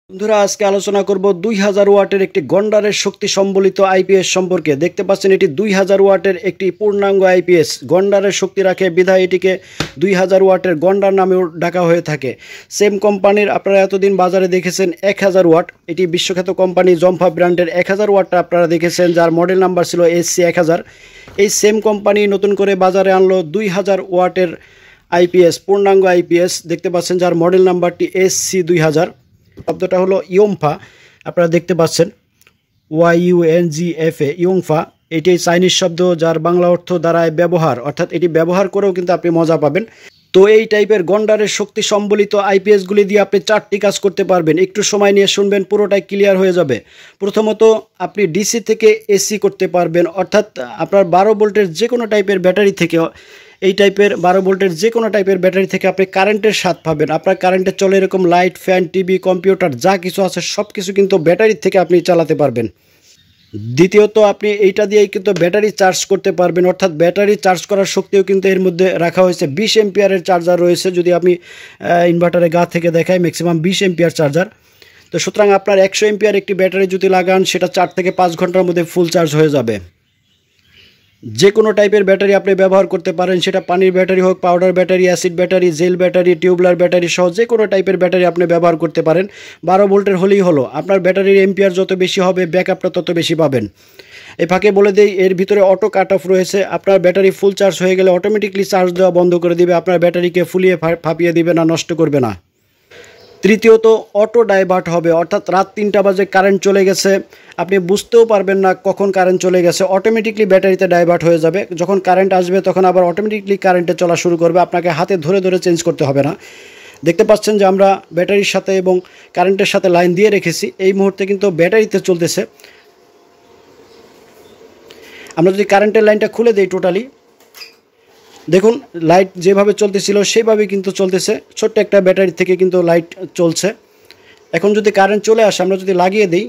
বন্ধুরা আজকে আলোচনা করব 2000 ওয়াটের একটি গন্ডারের শক্তি সম্বলিত আইপিএস সম্পর্কে। দেখতে পাচ্ছেন এটি 2000 ওয়াটের একটি পূর্ণাঙ্গ আইপিএস। গন্ডারের শক্তি রাখে বিধায় এটিকে 2000 ওয়াটের গন্ডার নামেও ডাকা হয়ে থাকে। সেম কোম্পানির আপনারা এতদিন বাজারে দেখেছেন 1000 ওয়াট, এটি বিশ্বখ্যাত কোম্পানি জমফা ব্র্যান্ডের 1000 ওয়াটটা আপনারা দেখেছেন, যার মডেল নাম্বার ছিল SC1000। এই সেম কোম্পানি নতুন করে বাজারে আনলো 2000 ওয়াটের আইপিএস, পূর্ণাঙ্গ আইপিএস দেখতে পাচ্ছেন, যার মডেল নাম্বারটি SC2000। শব্দটা হলো ইয়ংফা, আপনারা দেখতে পাচ্ছেন YUNGFA, ইয়ংফা। এটি চাইনিজ শব্দ, যার বাংলা অর্থ দাঁড়ায় ব্যবহার, অর্থাৎ এটি ব্যবহার করেও কিন্তু আপনি মজা পাবেন। তো এই টাইপের গন্ডারের শক্তি সম্বলিত আইপিএসগুলি দিয়ে আপনি 4টি কাজ করতে পারবেন। একটু সময় নিয়ে শুনবেন, পুরোটাই ক্লিয়ার হয়ে যাবে। প্রথমত আপনি ডিসি থেকে এসি করতে পারবেন, অর্থাৎ আপনার 12 ভোল্টের যে কোনো টাইপের ব্যাটারি থেকে, এই টাইপের 12 ভোল্টের যে কোনো টাইপের ব্যাটারি থেকে আপনি কারেন্টের স্বাদ পাবেন। আপনার কারেন্টে চলে এরকম লাইট, ফ্যান, টিভি, কম্পিউটার যা কিছু আছে সব কিছু কিন্তু ব্যাটারি থেকে আপনি চালাতে পারবেন। দ্বিতীয়ত আপনি এইটা দিয়েই কিন্তু ব্যাটারি চার্জ করতে পারবেন, অর্থাৎ ব্যাটারি চার্জ করার শক্তিও কিন্তু এর মধ্যে রাখা হয়েছে। 20 এম্পিয়ারের চার্জার রয়েছে, যদি আমি ইনভার্টারের গা থেকে দেখাই ম্যাক্সিমাম 20 এম্পিয়ার চার্জার। তো সুতরাং আপনার 100 এম্পিয়ার একটি ব্যাটারি যদি লাগান, সেটা 4 থেকে 5 ঘন্টার মধ্যে ফুল চার্জ হয়ে যাবে। যে কোনো টাইপের ব্যাটারি আপনি ব্যবহার করতে পারেন, সেটা পানির ব্যাটারি হোক, powder battery, acid battery, gel battery, tubular battery সহ যে কোনো টাইপের ব্যাটারি আপনি ব্যবহার করতে পারেন। 12 ভোল্টের হলেই হলো। আপনার ব্যাটারির এম্পিয়ার যত বেশি হবে, ব্যাকআপটা তত বেশি পাবেন। এই ফাঁকে বলে দেই, এর ভিতরে অটো কাট অফ রয়েছে। আপনার ব্যাটারি ফুল চার্জ হয়ে গেলে অটোমেটিকলি চার্জ দেওয়া বন্ধ করে দিবে, আপনার ব্যাটারিকে ফুলিয়ে ফাঁপিয়ে দিবে না, নষ্ট করবে না। তৃতীয়ত অটো ডাইভার্ট হবে, অর্থাৎ রাত 3টা বাজে কারেন্ট চলে গেছে, আপনি বুঝতেও পারবেন না কখন কারেন্ট চলে গেছে, অটোমেটিকলি ব্যাটারিতে ডাইভার্ট হয়ে যাবে। যখন কারেন্ট আসবে তখন আবার অটোমেটিকলি কারেন্টে চলা শুরু করবে, আপনাকে হাতে ধরে ধরে চেঞ্জ করতে হবে না। দেখতে পাচ্ছেন যে আমরা ব্যাটারির সাথে এবং কারেন্টের সাথে লাইন দিয়ে রেখেছি, এই মুহূর্তে কিন্তু ব্যাটারিতে চলতেছে। আমরা যদি কারেন্টের লাইনটা খুলে দিই টোটালি, দেখুন লাইট যেভাবে চলতেছিল সেইভাবেই কিন্তু চলতেছে। ছোট্ট একটা ব্যাটারি থেকে কিন্তু লাইট চলছে। এখন যদি কারেন্ট চলে আসে, আমরা যদি লাগিয়ে দিই,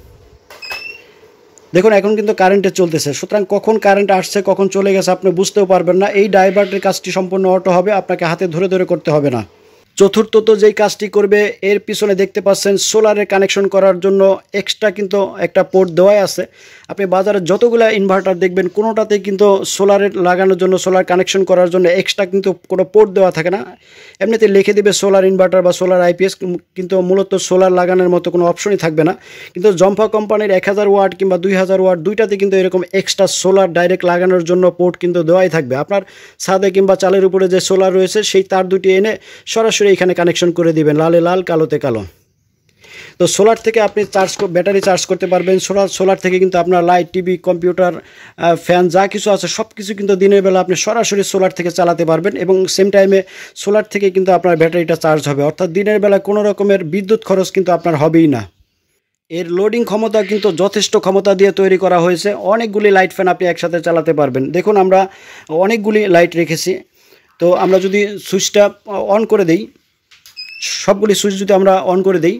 দেখুন এখন কিন্তু কারেন্টে চলতেছে। সুতরাং কখন কারেন্ট আসছে কখন চলে গেছে আপনি বুঝতেও পারবেন না। এই ডাইভার্টের কাজটি সম্পূর্ণ অটো হবে, আপনাকে হাতে ধরে ধরে করতে হবে না। চতুর্থত যেই কাজটি করবে, এর পিছনে দেখতে পাচ্ছেন সোলারের কানেকশন করার জন্য এক্সট্রা কিন্তু একটা পোর্ট দেওয়াই আছে। আপনি বাজারে যতগুলো ইনভার্টার দেখবেন, কোনোটাতেই কিন্তু সোলারের লাগানোর জন্য, সোলার কানেকশন করার জন্য এক্সট্রা কিন্তু কোনো পোর্ট দেওয়া থাকে না। এমনিতে লিখে দিবে সোলার ইনভার্টার বা সোলার আইপিএস, কিন্তু মূলত সোলার লাগানোর মতো কোনো অপশনই থাকবে না। কিন্তু জমফা কোম্পানির 1000 ওয়াট কিংবা 2000 ওয়াট দুইটাতে কিন্তু এরকম এক্সট্রা সোলার ডাইরেক্ট লাগানোর জন্য পোর্ট কিন্তু দেওয়াই থাকবে। আপনার ছাদে কিংবা চালের উপরে যে সোলার রয়েছে, সেই তার দুটি এনে সরাসরি এখানে কানেকশন করে দিবেন, লালে লাল কালোতে কালো। তো সোলার থেকে আপনি ব্যাটারি চার্জ করতে পারবেন। সোলার থেকে কিন্তু আপনার লাইট, টিভি, কম্পিউটার, ফ্যান যা কিছু আছে সব কিছু কিন্তু দিনের বেলা আপনি সরাসরি সোলার থেকে চালাতে পারবেন, এবং সেম টাইমে সোলার থেকে কিন্তু আপনার ব্যাটারিটা চার্জ হবে, অর্থাৎ দিনের বেলা কোনো রকমের বিদ্যুৎ খরচ কিন্তু আপনার হবেই না। এর লোডিং ক্ষমতা কিন্তু যথেষ্ট ক্ষমতা দিয়ে তৈরি করা হয়েছে। অনেকগুলি লাইট ফ্যান আপনি একসাথে চালাতে পারবেন। দেখুন আমরা অনেকগুলি লাইট রেখেছি। তো আমরা যদি সুইচটা অন করে দিই, সবগুলি সুইচ যদি আমরা অন করে দিই,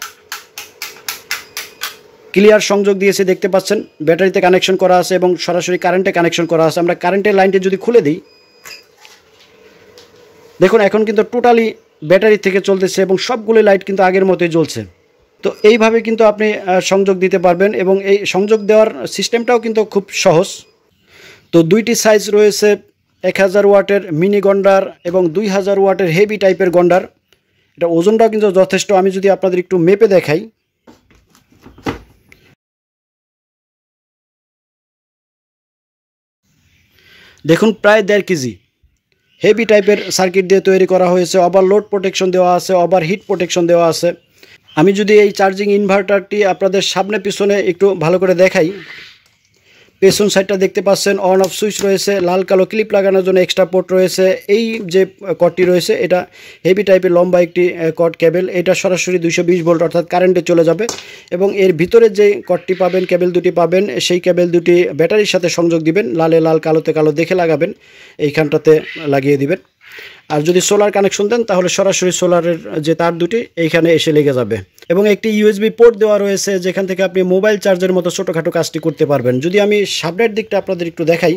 ক্লিয়ার সংযোগ দিয়েছে, দেখতে পাচ্ছেন ব্যাটারিতে কানেকশন করা আছে এবং সরাসরি কারেন্টে কানেকশন করা আছে। আমরা কারেন্টের লাইনটি যদি খুলে দিই, দেখুন এখন কিন্তু টোটালি ব্যাটারি থেকে চলতেছে এবং সবগুলি লাইট কিন্তু আগের মতোই জ্বলছে। তো এইভাবে কিন্তু আপনি সংযোগ দিতে পারবেন, এবং এই সংযোগ দেওয়ার সিস্টেমটাও কিন্তু খুব সহজ। তো দুইটি সাইজ রয়েছে, 1000 ওয়াটের মিনি গন্ডার এবং 2000 ওয়াটের হেভি টাইপের গন্ডার। এটা ওজনটাও কিন্তু যথেষ্ট। আমি যদি আপনাদের একটু মেপে দেখাই, দেখুন প্রায় 1.5 কেজি হেভি টাইপের সার্কিট দিয়ে তৈরি করা হয়েছে। ওভারলোড প্রোটেকশন দেওয়া আছে, ওভার হিট প্রোটেকশন দেওয়া আছে। আমি যদি এই চার্জিং ইনভার্টারটি আপনাদের সামনে পিছনে একটু ভালো করে দেখাই, পেছন সাইডটা দেখতে পাচ্ছেন অন অফ সুইচ রয়েছে, লাল কালো ক্লিপ লাগানোর জন্য এক্সট্রা পোর্ট রয়েছে। এই যে কর্ডটি রয়েছে, এটা হেভি টাইপের লম্বা একটি কর্ড কেবল, এটা সরাসরি 220 ভোল্ট অর্থাৎ কারেন্টে চলে যাবে। এবং এর ভিতরে যে কর্ডটি পাবেন, কেবল দুটি পাবেন, সেই কেবল দুটি ব্যাটারির সাথে সংযোগ দিবেন, লালে লাল কালোতে কালো দেখে লাগাবেন, এইখানটাতে লাগিয়ে দিবেন। আর যদি সোলার কানেকশন দেন তাহলে সরাসরি সোলারের যে তার দুটি এইখানে এসে লেগে যাবে, এবং একটি ইউএসবি পোর্ট দেওয়া রয়েছে যেখান থেকে আপনি মোবাইল চার্জের মতো ছোটোখাটো কাজটি করতে পারবেন। যদি আমি সামনের দিকটা আপনাদের একটু দেখাই,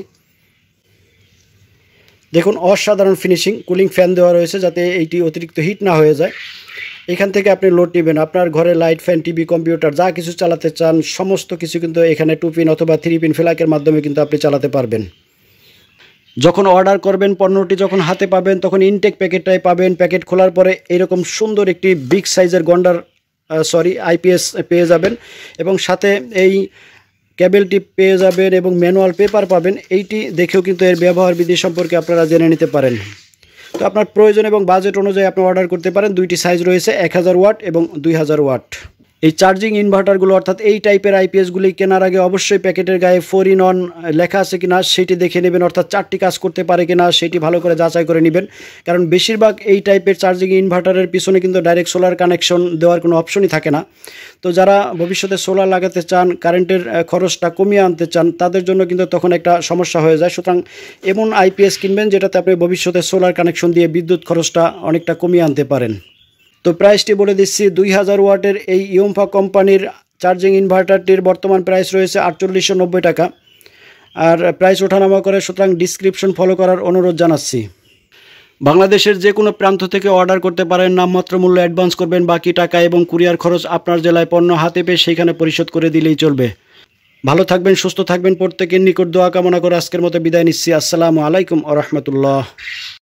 দেখুন অসাধারণ ফিনিশিং। কুলিং ফ্যান দেওয়া রয়েছে যাতে এইটি অতিরিক্ত হিট না হয়ে যায়। এখান থেকে আপনি লোড নেবেন, আপনার ঘরে লাইট, ফ্যান, টিভি, কম্পিউটার যা কিছু চালাতে চান সমস্ত কিছু কিন্তু এখানে 2 পিন অথবা 3 পিন ফ্ল্যাগের মাধ্যমে কিন্তু আপনি চালাতে পারবেন। যখন অর্ডার করবেন, পণ্যটি যখন হাতে পাবেন তখন ইনটেক প্যাকেটটাই পাবেন। প্যাকেট খোলার পরে এরকম সুন্দর একটি বিগ সাইজের গন্ডার আইপিএস পেয়ে যাবেন এবং সাথে এই কেবলটি পেয়ে যাবেন এবং ম্যানুয়াল পেপার পাবেন। এইটি দেখেও কিন্তু এর ব্যবহার বিধি সম্পর্কে আপনারা জেনে নিতে পারেন। তো আপনার প্রয়োজন এবং বাজেট অনুযায়ী আপনি অর্ডার করতে পারেন। দুইটি সাইজ রয়েছে, 1000 ওয়াট এবং 2000 ওয়াট। এই চার্জিং ইনভার্টারগুলো অর্থাৎ এই টাইপের আইপিএসগুলি কেনার আগে অবশ্যই প্যাকেটের গায়ে 4 in 1 লেখা আছে কিনা সেটি দেখে নেবেন, অর্থাৎ 4টি কাজ করতে পারে কিনা সেটি ভালো করে যাচাই করে নেবেন। কারণ বেশিরভাগ এই টাইপের চার্জিং ইনভার্টারের পিছনে কিন্তু ডাইরেক্ট সোলার কানেকশন দেওয়ার কোনো অপশনই থাকে না। তো যারা ভবিষ্যতে সোলার লাগাতে চান, কারেন্টের খরচটা কমিয়ে আনতে চান, তাদের জন্য কিন্তু তখন একটা সমস্যা হয়ে যায়। সুতরাং এমন আইপিএস কিনবেন যেটাতে আপনি ভবিষ্যতে সোলার কানেকশন দিয়ে বিদ্যুৎ খরচটা অনেকটা কমিয়ে আনতে পারেন। তো প্রাইসটি বলে দিচ্ছি, 2000 ওয়াটের এই ইয়ংফা কোম্পানির চার্জিং ইনভার্টারটির বর্তমান প্রাইস রয়েছে 4890 টাকা। আর প্রাইস ওঠানামা করে, সুতরাং ডিসক্রিপশন ফলো করার অনুরোধ জানাচ্ছি। বাংলাদেশের যে কোনো প্রান্ত থেকে অর্ডার করতে পারেন, নামমাত্র মূল্য অ্যাডভান্স করবেন, বাকি টাকা এবং কুরিয়ার খরচ আপনার জেলায় পণ্য হাতে পেয়ে সেইখানে পরিশোধ করে দিলেই চলবে। ভালো থাকবেন, সুস্থ থাকবেন, প্রত্যেকের নিকট দোয়া কামনা করে আজকের মতো বিদায় নিচ্ছি। আসসালামু আলাইকুম ওয়া রাহমাতুল্লাহ।